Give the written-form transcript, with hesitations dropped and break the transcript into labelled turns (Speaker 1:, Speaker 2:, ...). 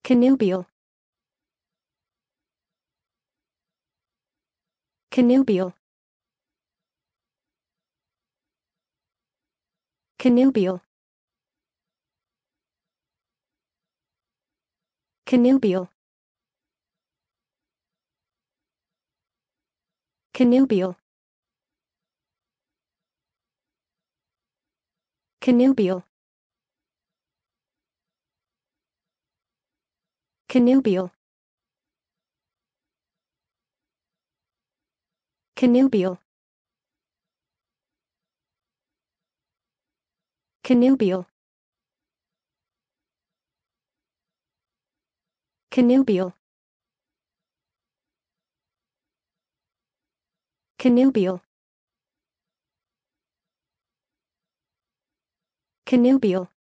Speaker 1: Connubial. Connubial. Connubial. Connubial. Connubial. Connubial. Connubial. Connubial. Connubial. Connubial. Connubial. Connubial.